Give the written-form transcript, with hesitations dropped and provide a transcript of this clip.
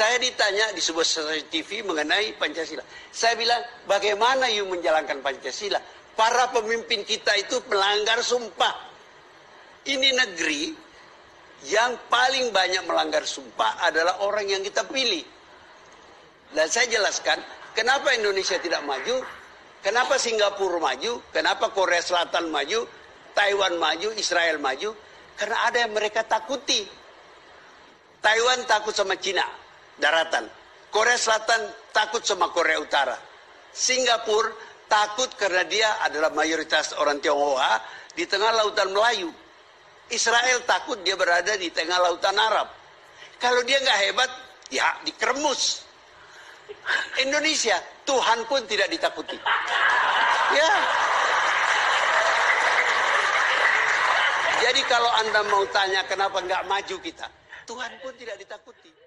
Saya ditanya di sebuah stasiun TV mengenai Pancasila. Saya bilang, bagaimana you menjalankan Pancasila? Para pemimpin kita itu melanggar sumpah. Ini negeri yang paling banyak melanggar sumpah adalah orang yang kita pilih. Dan saya jelaskan, kenapa Indonesia tidak maju, kenapa Singapura maju, kenapa Korea Selatan maju, Taiwan maju, Israel maju. Karena ada yang mereka takuti. Taiwan takut sama Cina, daratan. Korea Selatan takut sama Korea Utara. Singapura takut karena dia adalah mayoritas orang Tionghoa di tengah lautan Melayu. Israel takut dia berada di tengah lautan Arab. Kalau dia nggak hebat, ya dikeremus. Indonesia, Tuhan pun tidak ditakuti. Ya. Jadi kalau Anda mau tanya kenapa nggak maju kita, Tuhan pun tidak ditakuti.